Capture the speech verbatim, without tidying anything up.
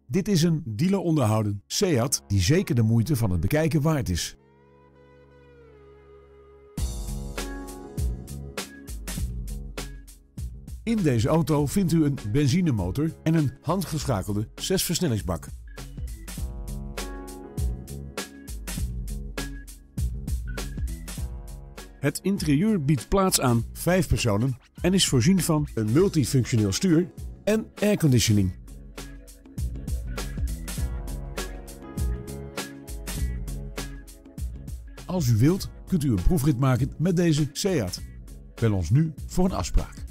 Dit is een dealer onderhouden Seat die zeker de moeite van het bekijken waard is. In deze auto vindt u een benzinemotor en een handgeschakelde zesversnellingsbak. Het interieur biedt plaats aan vijf personen en is voorzien van een multifunctioneel stuur en airconditioning. Als u wilt, kunt u een proefrit maken met deze Seat. Bel ons nu voor een afspraak.